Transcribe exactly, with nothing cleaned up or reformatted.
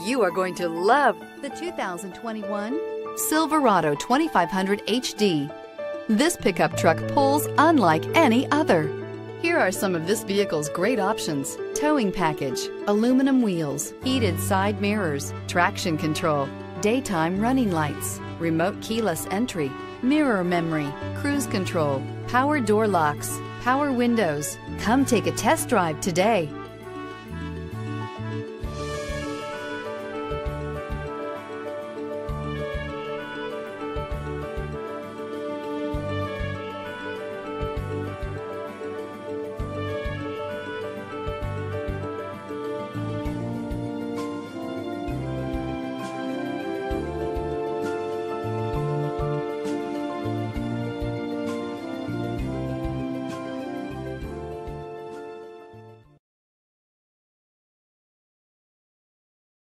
You are going to love the two thousand twenty-one Silverado twenty-five hundred H D. This pickup truck pulls unlike any other. Here are some of this vehicle's great options: towing package, aluminum wheels, heated side mirrors, traction control, daytime running lights, remote keyless entry, mirror memory, cruise control, power door locks, power windows. Come take a test drive today.